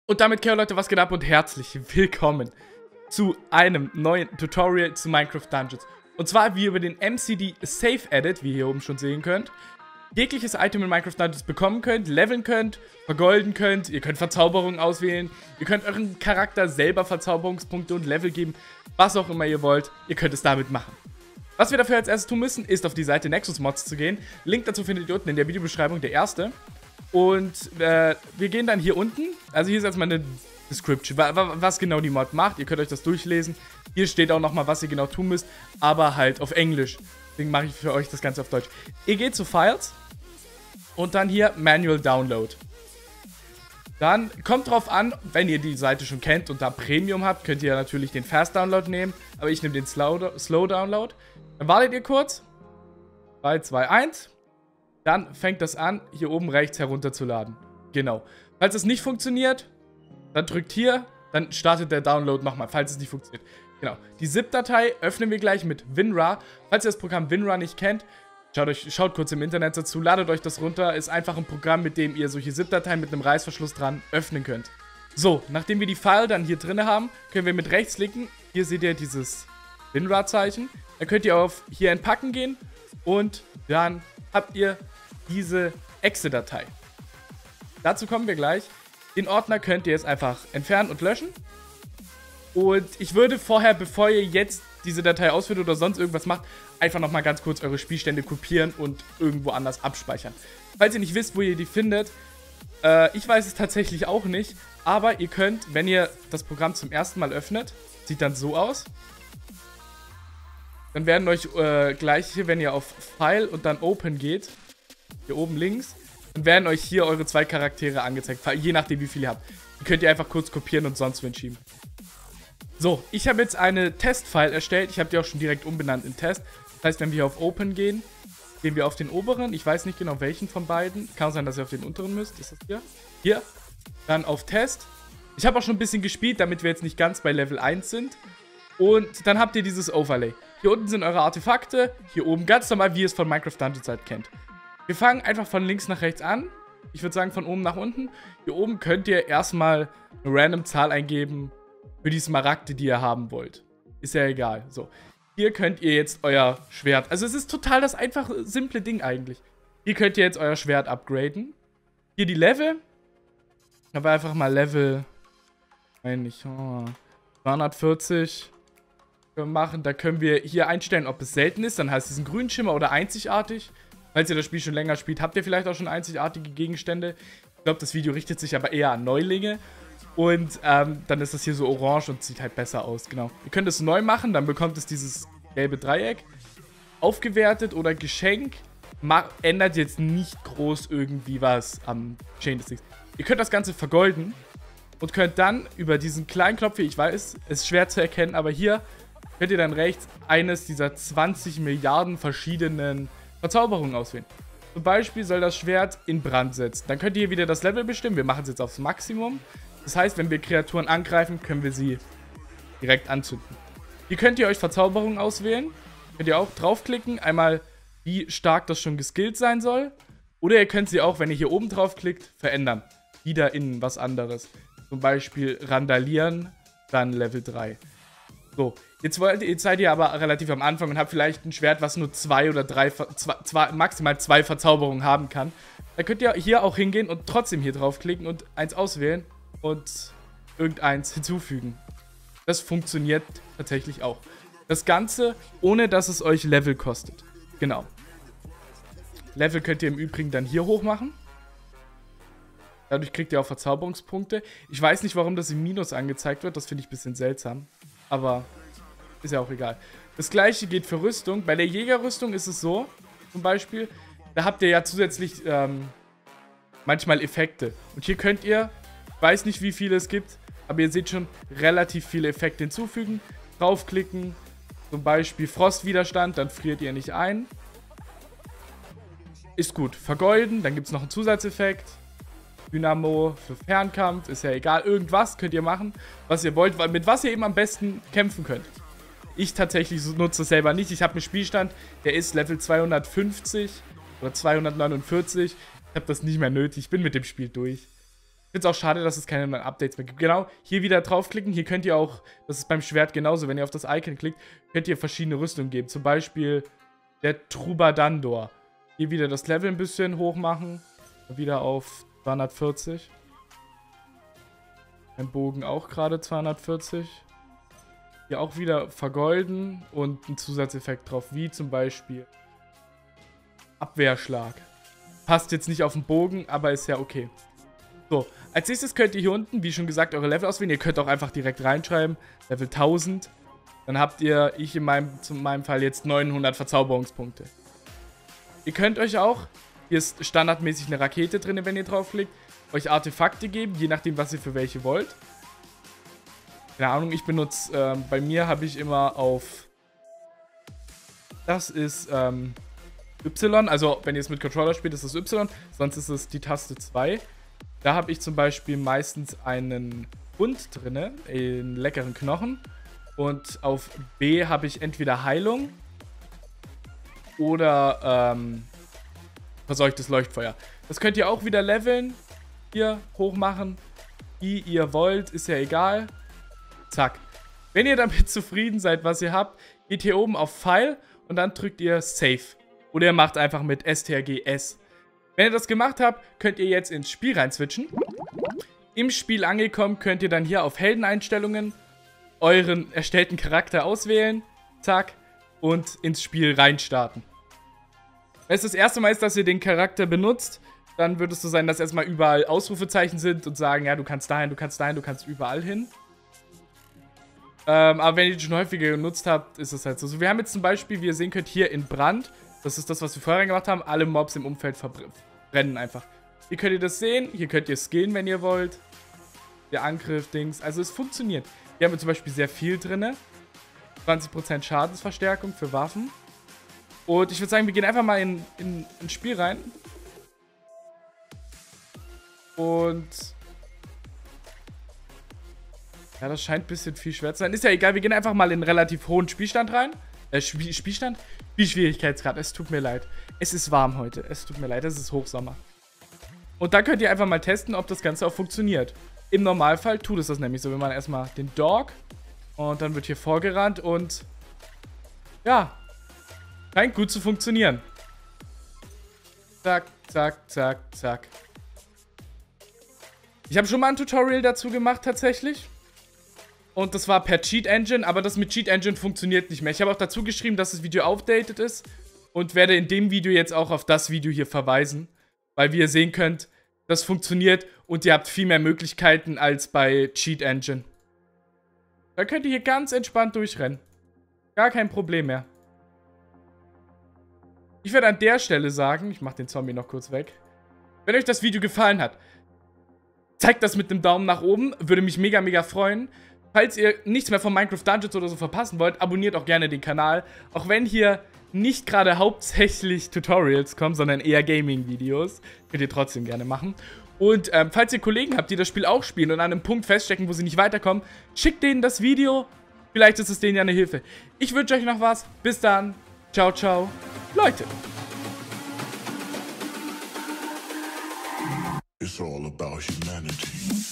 Und damit, Leute, was geht ab und herzlich willkommen zu einem neuen Tutorial zu Minecraft Dungeons. Und zwar, wie ihr über den MCD Save Edit, wie ihr hier oben schon sehen könnt, jegliches Item in Minecraft Dungeons bekommen könnt, leveln könnt, vergolden könnt, ihr könnt Verzauberungen auswählen, ihr könnt euren Charakter selber Verzauberungspunkte und Level geben, was auch immer ihr wollt, ihr könnt es damit machen. Was wir dafür als erstes tun müssen, ist auf die Seite Nexus Mods zu gehen. Link dazu findet ihr unten in der Videobeschreibung, der erste. Und wir gehen dann hier unten, also hier ist erstmal eine Description, was genau die Mod macht. Ihr könnt euch das durchlesen. Hier steht auch nochmal, was ihr genau tun müsst, aber halt auf Englisch. Deswegen mache ich für euch das Ganze auf Deutsch. Ihr geht zu Files und dann hier Manual Download. Dann kommt drauf an, wenn ihr die Seite schon kennt und da Premium habt, könnt ihr natürlich den Fast Download nehmen, aber ich nehme den Slow Download. Dann wartet ihr kurz. 3, 2, 1. Dann fängt das an, hier oben rechts herunterzuladen. Genau. Falls es nicht funktioniert, dann drückt hier, dann startet der Download nochmal, falls es nicht funktioniert. Genau. Die ZIP-Datei öffnen wir gleich mit WinRAR. Falls ihr das Programm WinRAR nicht kennt, schaut kurz im Internet dazu, ladet euch das runter. Ist einfach ein Programm, mit dem ihr solche ZIP-Dateien mit einem Reißverschluss dran öffnen könnt. So, nachdem wir die File dann hier drin haben, können wir mit rechts klicken. Hier seht ihr dieses WinRAR-Zeichen. Dann könnt ihr auf hier entpacken gehen und dann habt ihr diese Exe-Datei. Dazu kommen wir gleich. Den Ordner könnt ihr jetzt einfach entfernen und löschen. Und ich würde vorher, bevor ihr jetzt diese Datei ausführt oder sonst irgendwas macht, einfach nochmal ganz kurz eure Spielstände kopieren und irgendwo anders abspeichern. Falls ihr nicht wisst, wo ihr die findet, ich weiß es tatsächlich auch nicht, aber ihr könnt, wenn ihr das Programm zum ersten Mal öffnet, sieht dann so aus. Dann werden euch gleich hier, wenn ihr auf File und dann Open geht, hier oben links, dann werden euch hier eure zwei Charaktere angezeigt, je nachdem wie viel ihr habt. Die könnt ihr einfach kurz kopieren und sonst wohin schieben. So, ich habe jetzt eine Testfile erstellt, ich habe die auch schon direkt umbenannt in Test. Das heißt, wenn wir hier auf Open gehen, gehen wir auf den oberen, ich weiß nicht genau welchen von beiden, kann sein, dass ihr auf den unteren müsst, ist das hier? Hier, dann auf Test. Ich habe auch schon ein bisschen gespielt, damit wir jetzt nicht ganz bei Level 1 sind. Und dann habt ihr dieses Overlay. Hier unten sind eure Artefakte, hier oben ganz normal, wie ihr es von Minecraft Dungeons halt kennt. Wir fangen einfach von links nach rechts an. Ich würde sagen von oben nach unten. Hier oben könnt ihr erstmal eine random Zahl eingeben für die Smaragde, die ihr haben wollt. Ist ja egal. So. Hier könnt ihr jetzt euer Schwert, also es ist total das einfache, simple Ding eigentlich. Hier könnt ihr jetzt euer Schwert upgraden. Hier die Level. Aber einfach mal Level, eigentlich 240 machen. Da können wir hier einstellen, ob es selten ist. Dann heißt es ein Grünschimmer oder einzigartig. Falls ihr das Spiel schon länger spielt, habt ihr vielleicht auch schon einzigartige Gegenstände. Ich glaube, das Video richtet sich aber eher an Neulinge. Und dann ist das hier so orange und sieht halt besser aus, genau. Ihr könnt es neu machen, dann bekommt es dieses gelbe Dreieck. Aufgewertet oder Geschenk ändert jetzt nicht groß irgendwie was am Chain des Dings. Ihr könnt das Ganze vergolden und könnt dann über diesen kleinen Knopf hier, ich weiß, es ist schwer zu erkennen, aber hier könnt ihr dann rechts eines dieser 20 Milliarden verschiedenen Verzauberungen auswählen. Zum Beispiel soll das Schwert in Brand setzen. Dann könnt ihr hier wieder das Level bestimmen. Wir machen es jetzt aufs Maximum. Das heißt, wenn wir Kreaturen angreifen, können wir sie direkt anzünden. Hier könnt ihr euch Verzauberungen auswählen. Könnt ihr auch draufklicken. Einmal, wie stark das schon geskillt sein soll. Oder ihr könnt sie auch, wenn ihr hier oben draufklickt, verändern. Wieder in was anderes. Zum Beispiel Randalieren, dann Level 3. So, jetzt seid ihr aber relativ am Anfang und habt vielleicht ein Schwert, was nur maximal zwei Verzauberungen haben kann. Da könnt ihr hier auch hingehen und trotzdem hier draufklicken und eins auswählen und irgendeins hinzufügen. Das funktioniert tatsächlich auch. Das Ganze, ohne dass es euch Level kostet. Genau. Level könnt ihr im Übrigen dann hier hoch machen. Dadurch kriegt ihr auch Verzauberungspunkte. Ich weiß nicht, warum das im Minus angezeigt wird. Das finde ich ein bisschen seltsam. Aber ist ja auch egal. Das gleiche geht für Rüstung. Bei der Jägerrüstung ist es so, zum Beispiel, da habt ihr ja zusätzlich manchmal Effekte. Und hier könnt ihr, ich weiß nicht, wie viele es gibt, aber ihr seht schon, relativ viele Effekte hinzufügen. Draufklicken, zum Beispiel Frostwiderstand, dann friert ihr nicht ein. Ist gut. Vergolden, dann gibt es noch einen Zusatzeffekt. Dynamo für Fernkampf, ist ja egal. Irgendwas könnt ihr machen, was ihr wollt, mit was ihr eben am besten kämpfen könnt. Ich tatsächlich nutze es selber nicht. Ich habe einen Spielstand, der ist Level 250 oder 249. Ich habe das nicht mehr nötig. Ich bin mit dem Spiel durch. finde es auch schade, dass es keine neuen Updates mehr gibt. Genau, hier wieder draufklicken. Hier könnt ihr auch, das ist beim Schwert genauso, wenn ihr auf das Icon klickt, könnt ihr verschiedene Rüstungen geben. Zum Beispiel der Troubadour. Hier wieder das Level ein bisschen hoch machen. Wieder auf 240. Mein Bogen auch gerade 240. Hier auch wieder vergolden und ein Zusatzeffekt drauf, wie zum Beispiel Abwehrschlag. Passt jetzt nicht auf den Bogen, aber ist ja okay. So, als nächstes könnt ihr hier unten, wie schon gesagt, eure Level auswählen. Ihr könnt auch einfach direkt reinschreiben, Level 1000. Dann habt ihr, in meinem Fall jetzt 900 Verzauberungspunkte. Ihr könnt euch auch, hier ist standardmäßig eine Rakete drin, wenn ihr draufklickt, euch Artefakte geben, je nachdem, was ihr für welche wollt. Keine Ahnung, ich benutze, bei mir habe ich immer auf, das ist Y, also wenn ihr es mit Controller spielt, ist das Y, sonst ist es die Taste 2. Da habe ich zum Beispiel meistens einen Hund drin, einen leckeren Knochen. Und auf B habe ich entweder Heilung oder verseuchtes Leuchtfeuer. Das könnt ihr auch wieder leveln, hier hochmachen, wie ihr wollt, ist ja egal. Zack. Wenn ihr damit zufrieden seid, was ihr habt, geht hier oben auf File und dann drückt ihr Save. Oder ihr macht einfach mit STRG-S. Wenn ihr das gemacht habt, könnt ihr jetzt ins Spiel rein switchen. Im Spiel angekommen, könnt ihr dann hier auf Heldeneinstellungen euren erstellten Charakter auswählen. Zack. Und ins Spiel reinstarten. Wenn es das erste Mal ist, dass ihr den Charakter benutzt, dann wird es so sein, dass erstmal überall Ausrufezeichen sind und sagen, ja, du kannst dahin, du kannst dahin, du kannst überall hin. Aber wenn ihr den schon häufiger genutzt habt, ist es halt so. Wir haben jetzt zum Beispiel, wie ihr sehen könnt, hier in Brand. Das ist das, was wir vorher gemacht haben. Alle Mobs im Umfeld verbrennen einfach. Hier könnt ihr das sehen. Hier könnt ihr skillen, wenn ihr wollt. Der Angriff, Dings. Also es funktioniert. Hier haben wir zum Beispiel sehr viel drin. 20% Schadensverstärkung für Waffen. Und ich würde sagen, wir gehen einfach mal ins Spiel rein. Und ja, das scheint ein bisschen viel schwer zu sein. Ist ja egal, wir gehen einfach mal in einen relativ hohen Spielstand rein. Spielstand? Spielschwierigkeitsgrad. Es tut mir leid. Es ist warm heute. Es tut mir leid, es ist Hochsommer. Und da könnt ihr einfach mal testen, ob das Ganze auch funktioniert. Im Normalfall tut es das nämlich so. Wir machen erstmal den Dog. Und dann wird hier vorgerannt und ja, scheint gut zu funktionieren. Zack, zack, zack, zack. Ich habe schon mal ein Tutorial dazu gemacht, tatsächlich. Und das war per Cheat Engine, aber das mit Cheat Engine funktioniert nicht mehr. Ich habe auch dazu geschrieben, dass das Video outdated ist und werde in dem Video jetzt auch auf das Video hier verweisen. Weil wie ihr sehen könnt, das funktioniert und ihr habt viel mehr Möglichkeiten als bei Cheat Engine. Da könnt ihr hier ganz entspannt durchrennen. Gar kein Problem mehr. Ich werde an der Stelle sagen, ich mache den Zombie noch kurz weg. Wenn euch das Video gefallen hat, zeigt das mit einem Daumen nach oben. Würde mich mega, mega freuen. Falls ihr nichts mehr von Minecraft Dungeons oder so verpassen wollt, abonniert auch gerne den Kanal. Auch wenn hier nicht gerade hauptsächlich Tutorials kommen, sondern eher Gaming-Videos. Könnt ihr trotzdem gerne machen. Und falls ihr Kollegen habt, die das Spiel auch spielen und an einem Punkt feststecken, wo sie nicht weiterkommen, schickt denen das Video. Vielleicht ist es denen ja eine Hilfe. Ich wünsche euch noch was. Bis dann. Ciao, ciao. Leute. It's all about humanity.